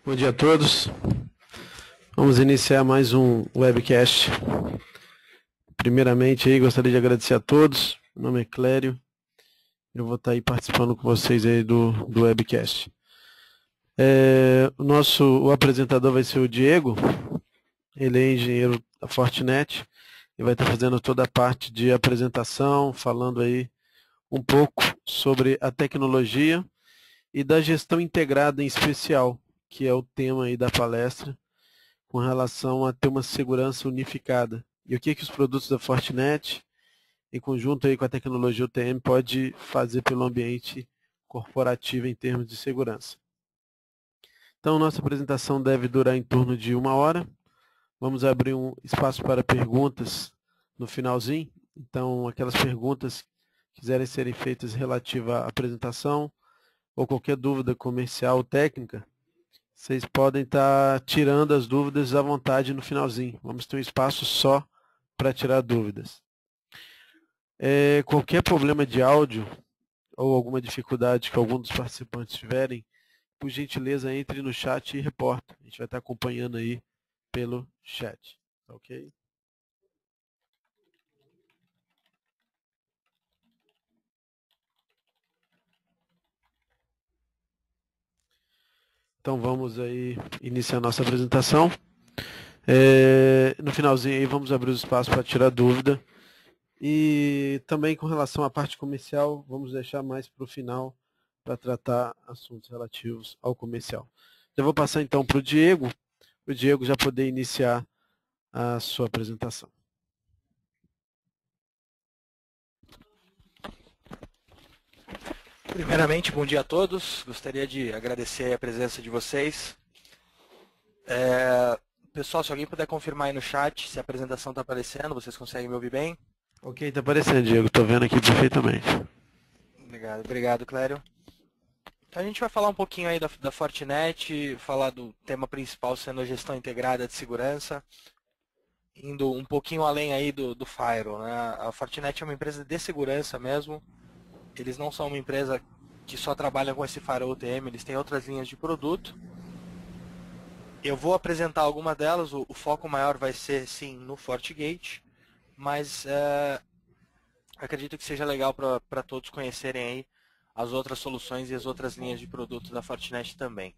Bom dia a todos. Vamos iniciar mais um webcast. Primeiramente, aí, gostaria de agradecer a todos. Meu nome é Clério. Eu vou estar aí participando com vocês aí do webcast. O apresentador vai ser o Diego. Ele é engenheiro da Fortinet e vai estar fazendo toda a parte de apresentação, falando aí um pouco sobre a tecnologia e da gestão integrada em especial, que é o tema aí da palestra, com relação a ter uma segurança unificada. E o que os produtos da Fortinet, em conjunto aí com a tecnologia UTM, pode fazer pelo ambiente corporativo em termos de segurança. Então, nossa apresentação deve durar em torno de 1 hora. Vamos abrir um espaço para perguntas no finalzinho. Então, aquelas perguntas que quiserem serem feitas relativas à apresentação ou qualquer dúvida comercial ou técnica, vocês podem estar tirando as dúvidas à vontade no finalzinho. Vamos ter um espaço só para tirar dúvidas. Qualquer problema de áudio ou alguma dificuldade que algum dos participantes tiverem, por gentileza, entre no chat e reporta. A gente vai estar acompanhando aí pelo chat. Ok? Então vamos aí iniciar a nossa apresentação. No finalzinho aí vamos abrir o espaço para tirar dúvida. E também com relação à parte comercial, vamos deixar mais para o final para tratar assuntos relativos ao comercial. Já vou passar então para o Diego já poder iniciar a sua apresentação. Primeiramente, bom dia a todos. Gostaria de agradecer a presença de vocês. Pessoal, se alguém puder confirmar aí no chat se a apresentação está aparecendo, vocês conseguem me ouvir bem? Ok, está aparecendo, Diego. Estou vendo aqui perfeitamente. Obrigado, Clério. Então, a gente vai falar um pouquinho aí da Fortinet, falar do tema principal sendo a gestão integrada de segurança, indo um pouquinho além aí do Firewall, né? A Fortinet é uma empresa de segurança mesmo. Eles não são uma empresa que só trabalha com esse Firewall UTM, eles têm outras linhas de produto. Eu vou apresentar alguma delas, o foco maior vai ser, sim, no FortiGate, mas acredito que seja legal para todos conhecerem aí as outras soluções e as outras linhas de produto da Fortinet também.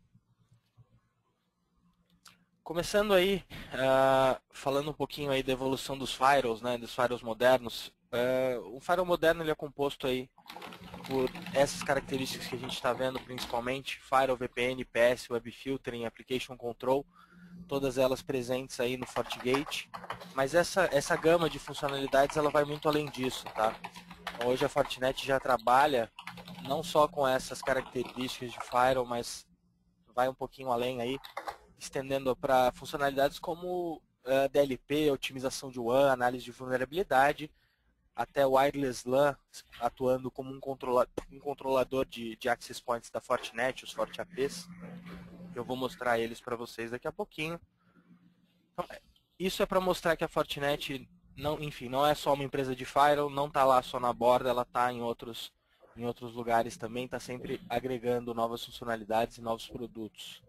Começando aí, falando um pouquinho aí da evolução dos firewalls, né, dos firewalls modernos. O firewall moderno ele é composto aí por essas características que a gente está vendo principalmente, Firewall, VPN, PS, Web Filtering, Application Control, todas elas presentes aí no FortiGate, mas essa gama de funcionalidades ela vai muito além disso, tá? Então, hoje a Fortinet já trabalha não só com essas características de Firewall, mas vai um pouquinho além aí, estendendo para funcionalidades como DLP, otimização de WAN, análise de vulnerabilidade, até o Wireless LAN atuando como um controlador de access points da Fortinet, os FortiAPs. Eu vou mostrar eles para vocês daqui a pouquinho. Então, isso é para mostrar que a Fortinet, não é só uma empresa de firewall, não está lá só na borda, ela está em outros lugares também, está sempre agregando novas funcionalidades e novos produtos.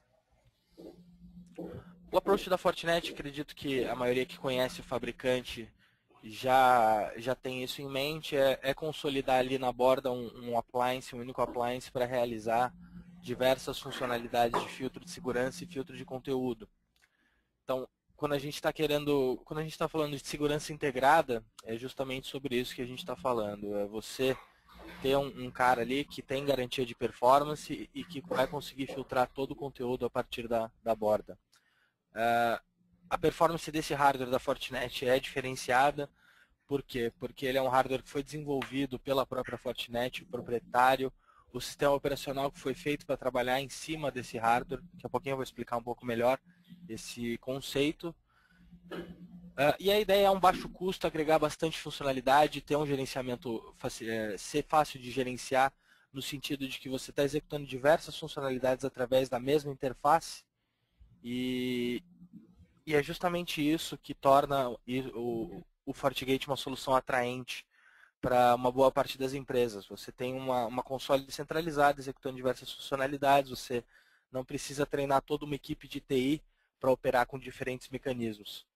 O approach da Fortinet, acredito que a maioria que conhece o fabricante já tem isso em mente, é consolidar ali na borda um appliance, um único appliance para realizar diversas funcionalidades de filtro de segurança e filtro de conteúdo. Então, quando a gente está falando de segurança integrada, é justamente sobre isso que a gente está falando. É você ter um cara ali que tem garantia de performance e que vai conseguir filtrar todo o conteúdo a partir da borda. A performance desse hardware da Fortinet é diferenciada. Por quê? Porque ele é um hardware que foi desenvolvido pela própria Fortinet, o proprietário, o sistema operacional que foi feito para trabalhar em cima desse hardware. Daqui a pouquinho eu vou explicar um pouco melhor esse conceito. E a ideia é um baixo custo, agregar bastante funcionalidade, ter um gerenciamento, ser fácil de gerenciar, no sentido de que você está executando diversas funcionalidades através da mesma interface. E é justamente isso que torna o FortiGate uma solução atraente para uma boa parte das empresas. Você tem uma console centralizada executando diversas funcionalidades, você não precisa treinar toda uma equipe de TI para operar com diferentes mecanismos.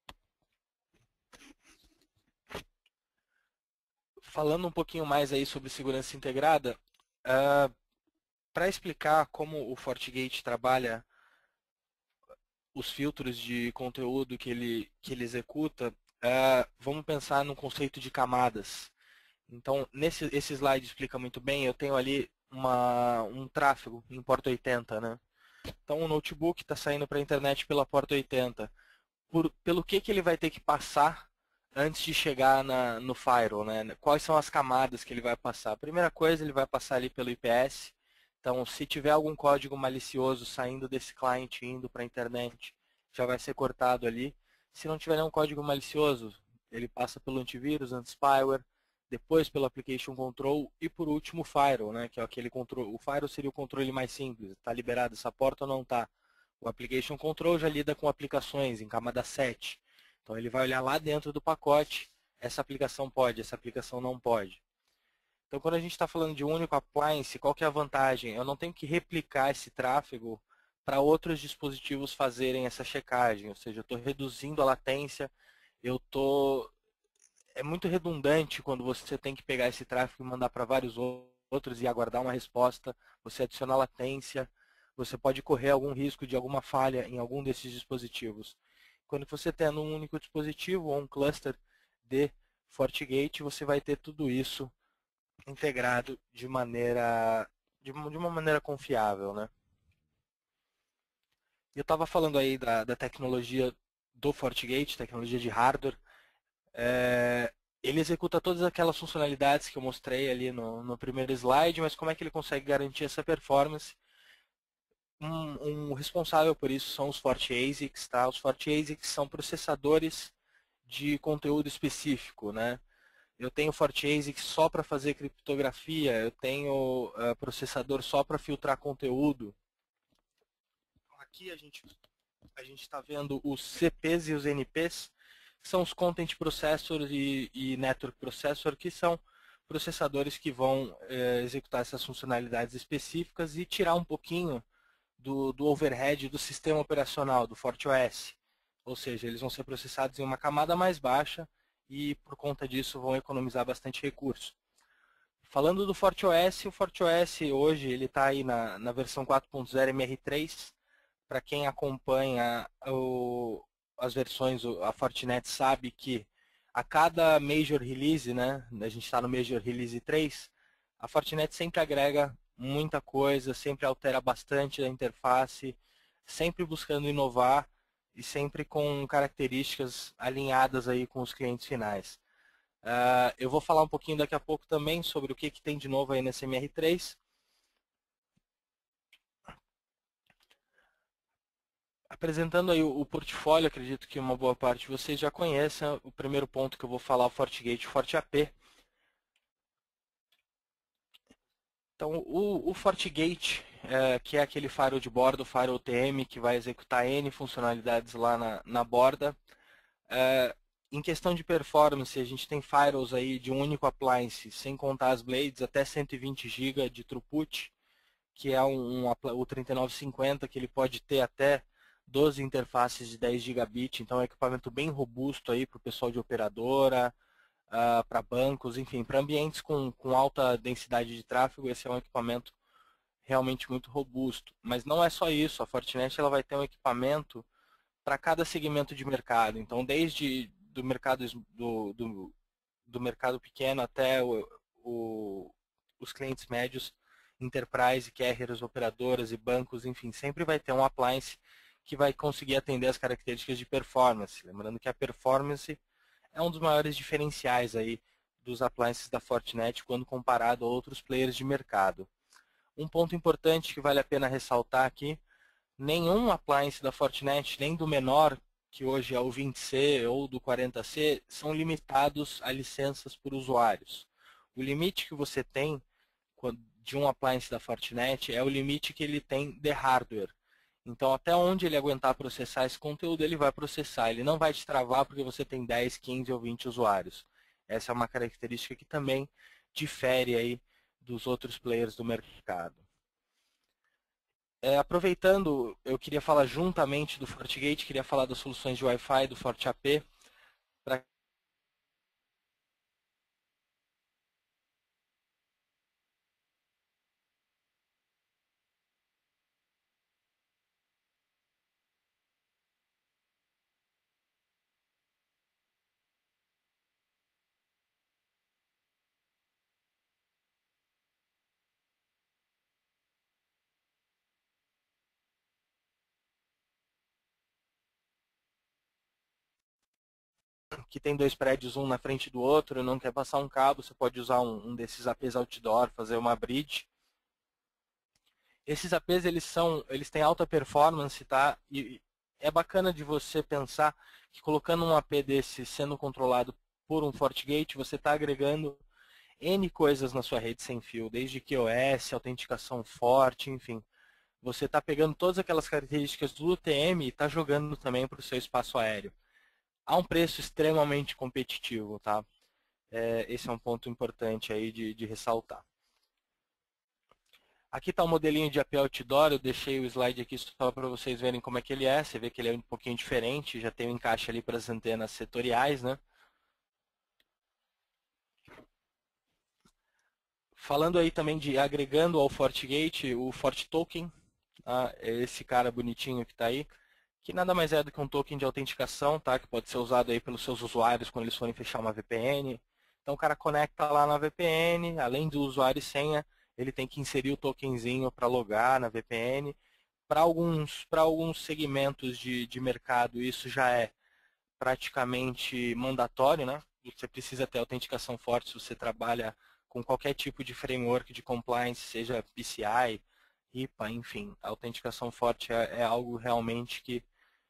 Falando um pouquinho mais aí sobre segurança integrada, para explicar como o FortiGate trabalha os filtros de conteúdo que ele executa, vamos pensar no conceito de camadas. Então, esse slide explica muito bem, eu tenho ali um tráfego em porta 80, né? Então, o notebook está saindo para a internet pela porta 80. Pelo que ele vai ter que passar antes de chegar no firewall, né? Quais são as camadas que ele vai passar? A primeira coisa, ele vai passar ali pelo IPS. Então, se tiver algum código malicioso saindo desse cliente indo para a internet, já vai ser cortado ali. Se não tiver nenhum código malicioso, ele passa pelo antivírus, anti-spyware, depois pelo application control e por último o firewall, né? Que é aquele controle. O firewall seria o controle mais simples. Está liberado essa porta ou não está? O application control já lida com aplicações em camada 7. Então ele vai olhar lá dentro do pacote, essa aplicação pode, essa aplicação não pode. Então quando a gente está falando de um único appliance, qual que é a vantagem? Eu não tenho que replicar esse tráfego para outros dispositivos fazerem essa checagem, ou seja, eu estou reduzindo a latência, é muito redundante quando você tem que pegar esse tráfego e mandar para vários outros e aguardar uma resposta, você adiciona latência, você pode correr algum risco de alguma falha em algum desses dispositivos. Quando você tem um único dispositivo ou um cluster de FortiGate, você vai ter tudo isso integrado de uma maneira confiável, né? Eu estava falando aí da tecnologia do FortiGate, tecnologia de hardware. Ele executa todas aquelas funcionalidades que eu mostrei ali no primeiro slide, mas como é que ele consegue garantir essa performance? Um responsável por isso são os FortiASICs, tá? Os FortiASICs são processadores de conteúdo específico, né? Eu tenho FortiASIC só para fazer criptografia, eu tenho processador só para filtrar conteúdo. Aqui a gente está vendo os CPs e os NPs, que são os Content Processor e Network Processor, que são processadores que vão executar essas funcionalidades específicas e tirar um pouquinho do overhead do sistema operacional, do FortiOS. Ou seja, eles vão ser processados em uma camada mais baixa e, por conta disso, vão economizar bastante recurso. Falando do FortiOS, o FortiOS hoje ele está aí na versão 4.0 MR3. Para quem acompanha as versões, a Fortinet sabe que a cada Major Release, né, a gente está no Major Release 3, a Fortinet sempre agrega muita coisa, sempre altera bastante a interface, sempre buscando inovar e sempre com características alinhadas aí com os clientes finais. Eu vou falar um pouquinho daqui a pouco também sobre o que tem de novo aí nesse MR3. Apresentando aí o portfólio, acredito que uma boa parte de vocês já conhecem. O primeiro ponto que eu vou falar é o FortiGate FortiAP. Então, o FortiGate, que é aquele firewall de borda, o firewall TM, que vai executar N funcionalidades lá na borda. Em questão de performance, a gente tem firewalls aí de um único appliance, sem contar as blades, até 120 GB de throughput, que é o 3950, que ele pode ter até 12 interfaces de 10 gigabit, então é um equipamento bem robusto aí para o pessoal de operadora, para bancos, enfim, para ambientes com alta densidade de tráfego, esse é um equipamento realmente muito robusto. Mas não é só isso, a Fortinet ela vai ter um equipamento para cada segmento de mercado, então desde do mercado, do mercado pequeno até os clientes médios, enterprise, carriers, operadoras e bancos, enfim, sempre vai ter um appliance que vai conseguir atender as características de performance. Lembrando que a performance é um dos maiores diferenciais aí dos appliances da Fortinet quando comparado a outros players de mercado. Um ponto importante que vale a pena ressaltar aqui, nenhum appliance da Fortinet, nem do menor, que hoje é o 20C ou do 40C, são limitados a licenças por usuários. O limite que você tem de um appliance da Fortinet é o limite que ele tem de hardware. Então, até onde ele aguentar processar esse conteúdo, ele vai processar. Ele não vai te travar porque você tem 10, 15 ou 20 usuários. Essa é uma característica que também difere aí dos outros players do mercado. Aproveitando, eu queria falar juntamente do FortiGate, queria falar das soluções de Wi-Fi do FortiAP, para que tem dois prédios um na frente do outro, não quer passar um cabo, você pode usar um desses APs outdoor, fazer uma bridge. Esses APs eles têm alta performance, tá? E é bacana de você pensar que colocando um AP desse sendo controlado por um FortiGate, você está agregando N coisas na sua rede sem fio, desde QoS, autenticação forte, enfim. Você está pegando todas aquelas características do UTM e está jogando também para o seu espaço aéreo. A um preço extremamente competitivo, tá? Esse é um ponto importante aí de ressaltar. Aqui está o modelinho de AP Outdoor, eu deixei o slide aqui só para vocês verem como é que ele é. Você vê que ele é um pouquinho diferente, já tem um encaixe ali para as antenas setoriais, né? Falando aí também de agregando ao FortiGate, o FortiToken, tá? É esse cara bonitinho que está aí, que nada mais é do que um token de autenticação, tá? Que pode ser usado aí pelos seus usuários quando eles forem fechar uma VPN. Então o cara conecta lá na VPN, além do usuário e senha, ele tem que inserir o tokenzinho para logar na VPN. Para alguns segmentos de mercado, isso já é praticamente mandatório, né? Você precisa ter autenticação forte se você trabalha com qualquer tipo de framework de compliance, seja PCI, IPA, enfim. A autenticação forte é algo realmente que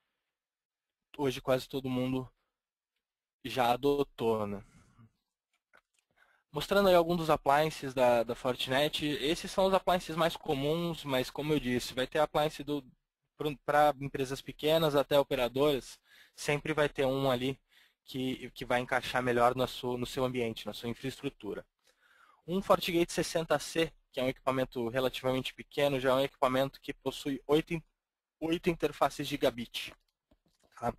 hoje quase todo mundo já adotou, né? Mostrando aí alguns dos appliances da Fortinet, esses são os appliances mais comuns, mas como eu disse, vai ter appliance para empresas pequenas até operadoras, sempre vai ter um ali que vai encaixar melhor no seu ambiente, na sua infraestrutura. Um FortiGate 60C, que é um equipamento relativamente pequeno, já é um equipamento que possui 8 interfaces gigabit. Tá?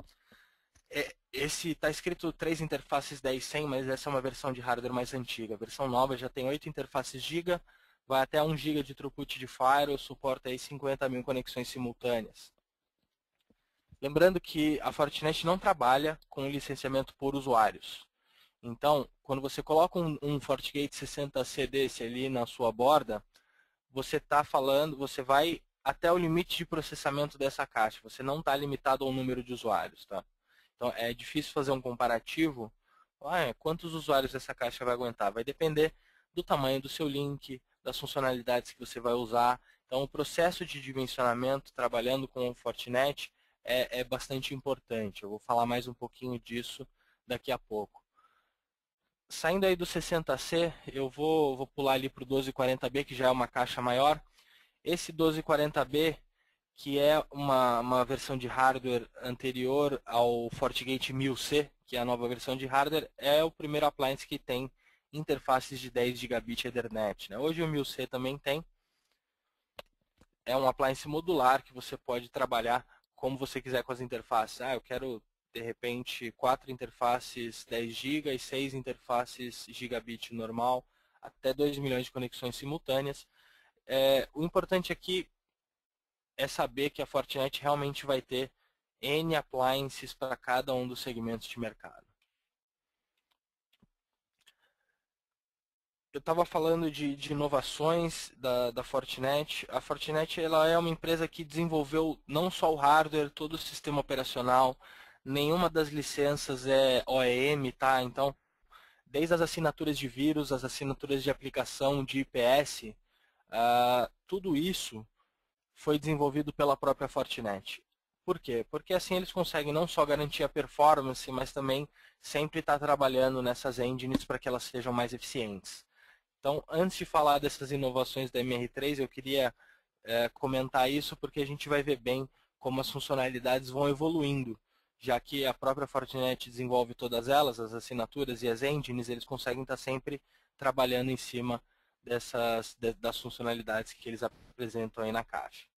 Esse está escrito 3 interfaces 10.100, mas essa é uma versão de hardware mais antiga. A versão nova já tem 8 interfaces giga, vai até 1 GB de throughput de firewall, suporta aí 50.000 conexões simultâneas. Lembrando que a Fortinet não trabalha com licenciamento por usuários. Então, quando você coloca um FortiGate 60C desse ali na sua borda, você está falando, você vai até o limite de processamento dessa caixa. Você não está limitado ao número de usuários, tá? Então, é difícil fazer um comparativo. Quantos usuários essa caixa vai aguentar? Vai depender do tamanho do seu link, das funcionalidades que você vai usar. Então, o processo de dimensionamento, trabalhando com o Fortinet, é bastante importante. Eu vou falar mais um pouquinho disso daqui a pouco. Saindo aí do 60C, eu vou pular ali para o 1240B, que já é uma caixa maior. Esse 1240B, que é uma versão de hardware anterior ao FortiGate 1000C, que é a nova versão de hardware, é o primeiro appliance que tem interfaces de 10 gigabit Ethernet, né? Hoje o 1000C também tem. É um appliance modular que você pode trabalhar como você quiser com as interfaces. Eu quero, de repente, 4 interfaces 10 GB e 6 interfaces gigabit normal, até 2 milhões de conexões simultâneas. O importante aqui é saber que a Fortinet realmente vai ter N appliances para cada um dos segmentos de mercado. Eu estava falando de inovações da Fortinet. A Fortinet ela é uma empresa que desenvolveu não só o hardware, todo o sistema operacional, nenhuma das licenças é OEM, tá? Então, desde as assinaturas de vírus, as assinaturas de aplicação de IPS, tudo isso foi desenvolvido pela própria Fortinet. Por quê? Porque assim eles conseguem não só garantir a performance, mas também sempre estar trabalhando nessas engines para que elas sejam mais eficientes. Então, antes de falar dessas inovações da MR3, eu queria comentar isso porque a gente vai ver bem como as funcionalidades vão evoluindo, já que a própria Fortinet desenvolve todas elas, as assinaturas e as engines, eles conseguem estar sempre trabalhando em cima das funcionalidades que eles apresentam aí na caixa.